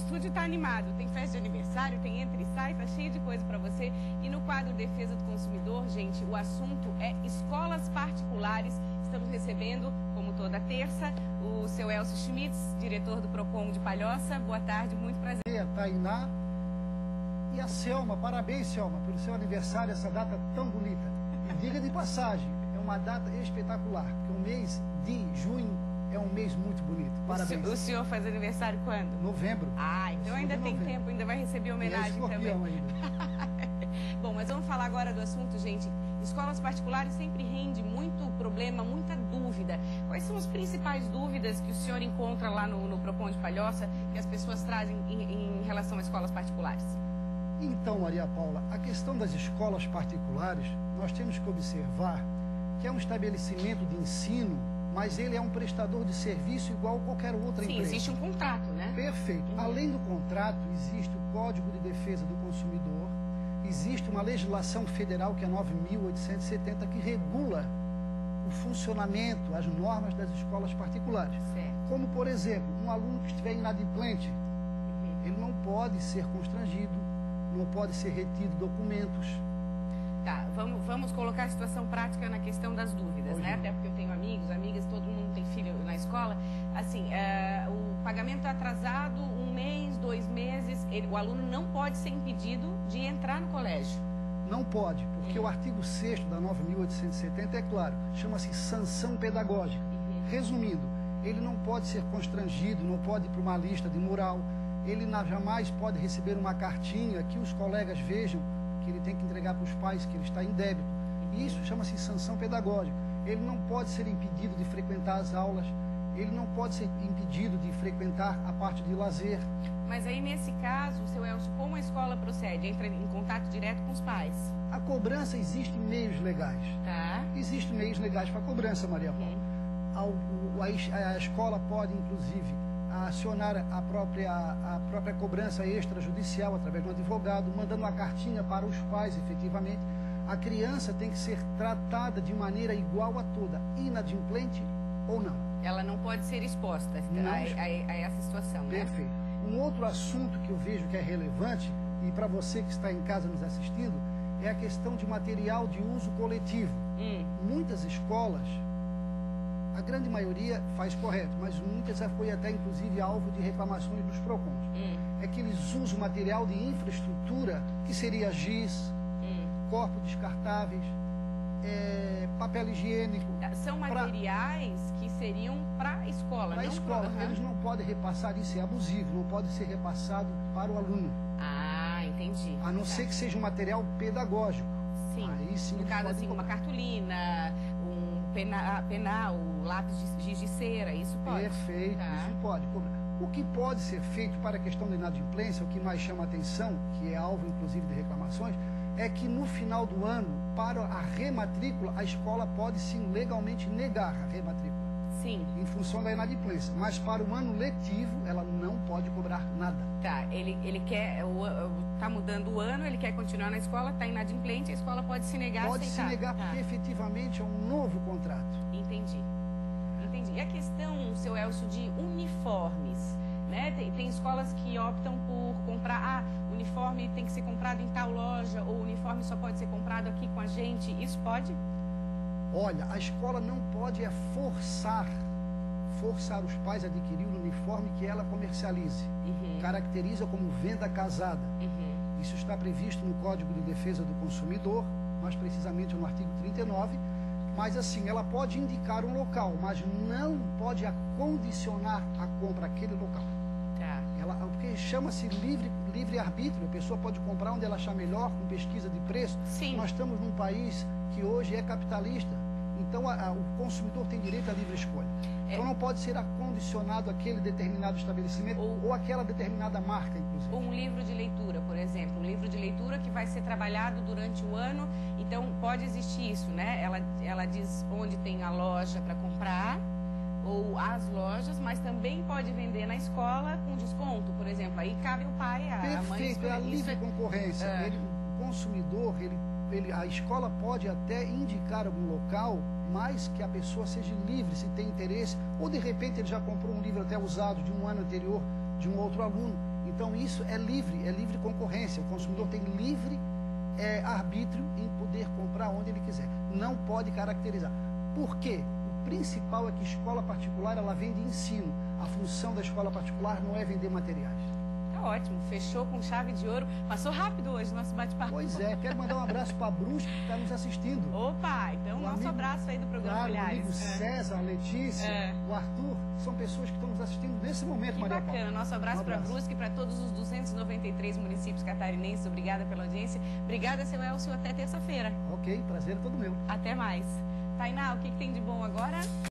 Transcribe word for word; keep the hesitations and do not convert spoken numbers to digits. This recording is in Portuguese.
estúdio está animado, tem festa de aniversário, tem entra e sai, tá cheio de coisa para você. E no quadro Defesa do Consumidor, gente, o assunto é escolas particulares. Estamos recebendo, como toda terça, o seu Elcio Schmitz, diretor do Procon de Palhoça. Boa tarde, muito prazer. A Tainá e a Selma, parabéns, Selma, pelo seu aniversário, essa data tão bonita. E diga de passagem, é uma data espetacular, porque o mês de junho é um mês muito bonito. Parabéns. O senhor faz aniversário quando? Novembro. Ah, então ainda tem novembro. tempo, ainda vai receber homenagem é também. Ainda. Bom, mas vamos falar agora do assunto, gente. Escolas particulares sempre rende muito problema, muita dúvida. Quais são as principais dúvidas que o senhor encontra lá no, no Procon de Palhoça, que as pessoas trazem em, em relação a escolas particulares? Então, Maria Paula, a questão das escolas particulares, nós temos que observar que é um estabelecimento de ensino, mas ele é um prestador de serviço igual a qualquer outra Sim, empresa. Sim, existe um contrato, né? Perfeito. Uhum. Além do contrato, existe o Código de Defesa do Consumidor, existe uma legislação federal, que é nove mil oitocentos e setenta, que regula o funcionamento, as normas das escolas particulares. Certo. Como, por exemplo, um aluno que estiver inadimplente, uhum. ele não pode ser constrangido, não pode ser retido documentos. Tá, vamos, vamos colocar a situação prática na questão das dúvidas, Hoje né? não. Até porque eu tenho amigos, amigas, todo mundo tem filho na escola. Assim, é, o pagamento atrasado, um mês, dois meses, ele, o aluno não pode ser impedido de entrar no colégio. Não pode, porque hum. o artigo sexto da nove mil oitocentos e setenta é claro, chama-se sanção pedagógica. Uhum. Resumindo, ele não pode ser constrangido, não pode ir para uma lista de moral, ele não, jamais pode receber uma cartinha que os colegas vejam que ele tem que entregar para os pais que ele está em débito. Uhum. Isso chama-se sanção pedagógica. Ele não pode ser impedido de frequentar as aulas, ele não pode ser impedido de frequentar a parte de lazer. Mas aí, nesse caso, seu Elcio, como a escola procede? Entra em contato direto com os pais? A cobrança, existem meios legais. Tá. Existem meios legais para a cobrança, Maria Paula. Uhum. A, a, a escola pode, inclusive, acionar a própria, a própria cobrança extrajudicial através de um advogado, mandando uma cartinha para os pais, efetivamente. A criança tem que ser tratada de maneira igual a toda, inadimplente ou não. Ela não pode ser exposta a, a, a essa situação, né? Perfeito. Um outro assunto que eu vejo que é relevante, e para você que está em casa nos assistindo, é a questão de material de uso coletivo. Hum. Muitas escolas, a grande maioria faz correto, mas muitas já foi até inclusive alvo de reclamações dos PROCONs. Hum. É que eles usam material de infraestrutura, que seria giz, hum. corpos descartáveis, é, papel higiênico. São materiais pra... que seriam para a escola, Para a escola. Pro... Eles não podem repassar, isso é abusivo, não pode ser repassado para o aluno. Ah, entendi. A não tá. ser que seja um material pedagógico. Sim. Aí, sim, no caso, assim, uma cartolina, um pena, penal, lápis de giz de cera, isso pode. Perfeito, tá. isso pode. O que pode ser feito para a questão da inadimplência, o que mais chama a atenção, que é alvo, inclusive, de reclamações, é que no final do ano, para a rematrícula, a escola pode, sim, legalmente negar a rematrícula. Sim. Em função da inadimplência. Mas para o ano letivo, ela não pode cobrar nada. Tá, ele, ele quer, está mudando o ano, ele quer continuar na escola, está inadimplente, a escola pode se negar a Pode aceitar. se negar, tá. porque efetivamente é um novo contrato. Entendi. Entendi. E a questão, seu Elcio, de uniformes, né? Tem, tem escolas que optam por comprar, ah, o uniforme tem que ser comprado em tal loja, ou o uniforme só pode ser comprado aqui com a gente, isso pode? Olha, a escola não pode é forçar, forçar os pais a adquirir o uniforme que ela comercialize. Uhum. Caracteriza como venda casada. Uhum. Isso está previsto no Código de Defesa do Consumidor, mais precisamente no artigo trinta e nove, mas assim, ela pode indicar um local, mas não pode acondicionar a compra àquele local. Tá. Ela, porque chama-se livre, livre arbítrio, a pessoa pode comprar onde ela achar melhor, com pesquisa de preço. Sim. Nós estamos num país que hoje é capitalista, então a, a, o consumidor tem direito à livre escolha. É. Então não pode ser acondicionado àquele determinado estabelecimento ou, ou àquela determinada marca, inclusive. Ou um livro de leitura, por exemplo, um livro de leitura que vai ser trabalhado durante o ano, então pode existir isso, né? Ela, ela diz onde tem a loja para comprar, ou as lojas, mas também pode vender na escola com desconto, por exemplo. Aí cabe o pai, a, Perfeito, a mãe... Perfeito, é a livre concorrência. É. Ele, o consumidor, ele, ele, a escola pode até indicar algum local, mas que a pessoa seja livre, se tem interesse, ou de repente ele já comprou um livro até usado de um ano anterior, de um outro aluno. Então isso é livre, é livre concorrência. O consumidor tem livre é, arbítrio em poder comprar onde ele quiser. Não pode caracterizar. Por quê? O principal é que escola particular, ela vende ensino. A função da escola particular não é vender materiais. Tá ótimo, fechou com chave de ouro. Passou rápido hoje o nosso bate-papo. Pois é, quero mandar um abraço para a Brusque que está nos assistindo. Opa, então o nosso amigo, abraço aí do programa claro, Olhares. O amigo é. César, a Letícia, é. o Arthur, são pessoas que estão nos assistindo nesse momento, que Maria bacana, Paula. nosso abraço, um para abraço. Brusque e para todos os duzentos e noventa e três municípios catarinenses. Obrigada pela audiência. Obrigada, seu Elcio, até terça-feira. Ok, prazer é todo meu. Até mais. Tainá, o que, que tem de bom agora?